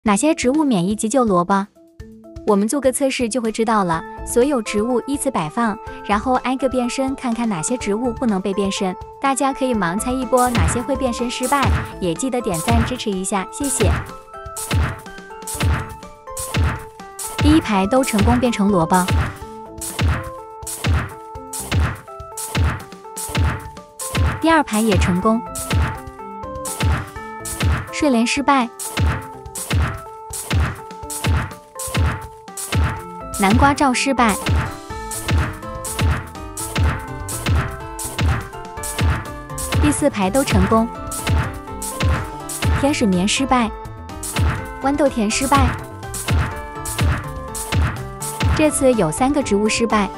哪些植物免疫急救萝卜？我们做个测试就会知道了。所有植物依次摆放，然后挨个变身，看看哪些植物不能被变身。大家可以盲猜一波哪些会变身失败，也记得点赞支持一下，谢谢。第一排都成功变成萝卜，第二排也成功。睡莲失败，南瓜罩失败，第四排都成功。天使棉失败，豌豆田失败。这次有3个植物失败。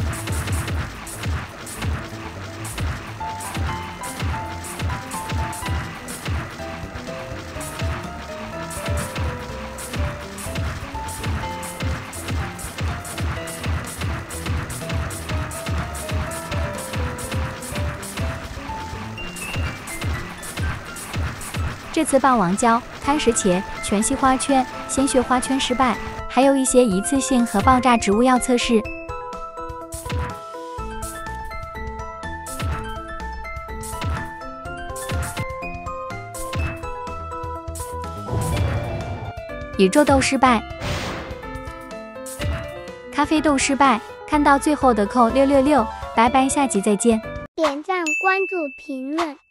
这次霸王蕉、贪食茄、全息花圈、鲜血花圈失败，还有一些一次性和爆炸植物要测试。宇宙豆失败，咖啡豆失败。看到最后的扣666，拜拜，下集再见。 点赞、关注、评论。